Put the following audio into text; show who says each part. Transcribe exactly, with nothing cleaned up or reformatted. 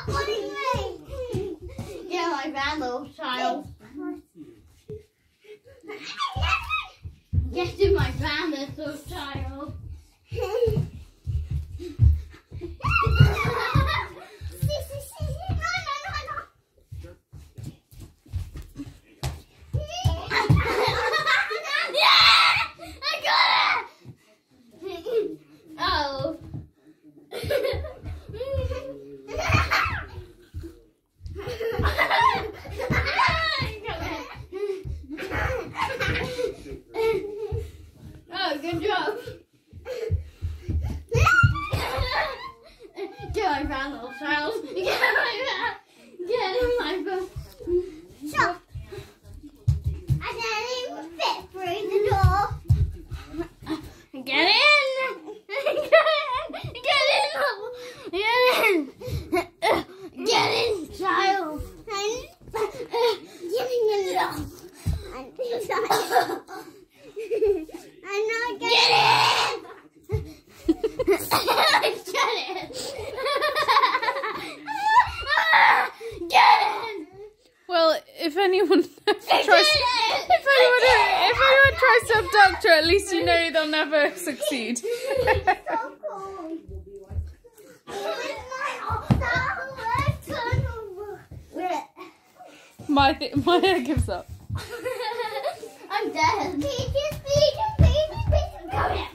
Speaker 1: Stop pulling me! Get my van, little child. Get in my van, little child. Good job. Get my van, little child. Get my van. Get in my van. Stop. I can't even fit through the door. Get in. Get in. Get in. Get in, child. Get in. I'm not getting Get in! Get in! Get in!
Speaker 2: Well, if anyone tries, if anyone, if anyone tries to abduct her, at least you know they'll never succeed.
Speaker 1: So cool.
Speaker 2: my th my head gives up.
Speaker 1: I'm dead. Peaches, peaches, peaches, peaches. Go here.